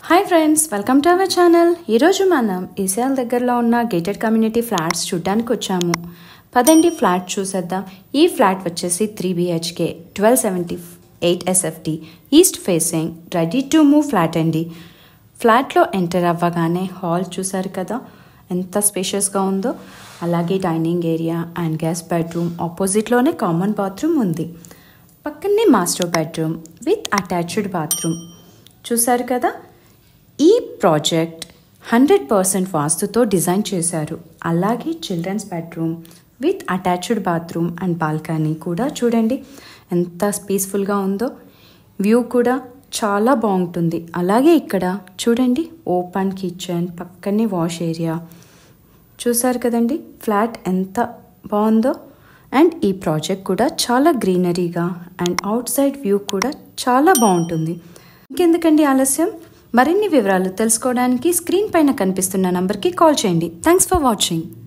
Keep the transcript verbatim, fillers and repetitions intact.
Hi friends, welcome to our channel. ఈరోజు మనం ECL దగ్గరలో ఉన్న గేటెడ్ కమ్యూనిటీ ఫ్లాట్స్ చూడడానికి వచ్చాము. పదండి ఫ్లాట్ చూసేద్దాం. ఈ ఫ్లాట్ వచ్చేసి three BHK twelve seventy eight SFT east facing ready to move flat అండి. ఫ్లాట్లో ఎంటర్ అవ్వగానే హాల్ చూసారు కదా ఎంత స్పేషియస్గా ఉందో. అలాగే dining area and guest bedroom, ఆపోజిట్లోనే కామన్ బాత్రూమ్ ఉంది. పక్కనే master bedroom with attached bathroom చూసారు కదా. ఈ ప్రాజెక్ట్ హండ్రెడ్ పర్సెంట్ వాస్తుతో డిజైన్ చేశారు. అలాగే children's bedroom with attached bathroom and balcony కూడా చూడండి ఎంత పీస్ఫుల్గా ఉందో. వ్యూ కూడా చాలా బాగుంటుంది. అలాగే ఇక్కడ చూడండి ఓపెన్ కిచెన్, పక్కనే వాష్ ఏరియా చూసారు కదండి. ఫ్లాట్ ఎంత బాగుందో. అండ్ ఈ ప్రాజెక్ట్ కూడా చాలా గ్రీనరీగా అండ్ అవుట్ సైడ్ వ్యూ కూడా చాలా బాగుంటుంది. ఇంకెందుకండి ఆలస్యం, మరిన్ని వివరాలు తెలుసుకోవడానికి స్క్రీన్ పైన కనిపిస్తున్న నంబర్కి కాల్ చేయండి. Thanks for watching.